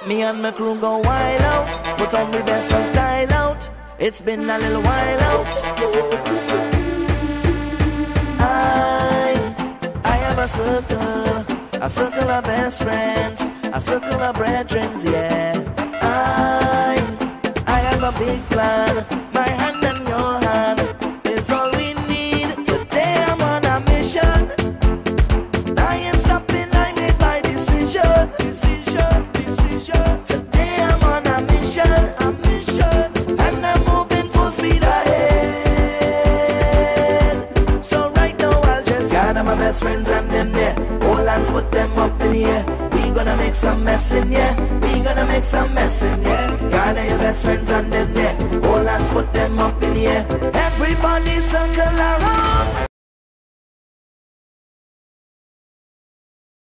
Me and my crew go wild out, put on the best and style out. It's been a little while out. I have a circle of best friends, a circle of brethren, yeah. I have a big plan. My hand in your hand is all we need. Today I'm on a mission. I ain't stopping, I made my decision. Today I'm on a mission, and I'm moving full speed ahead. So right now I'll just gather my best friends and them there. Hold hands, put them up in the air. We gonna make some mess in here. We gonna make some mess in here. Gather your best friends and them there. Hold hands, put them up in the air. Everybody circle around.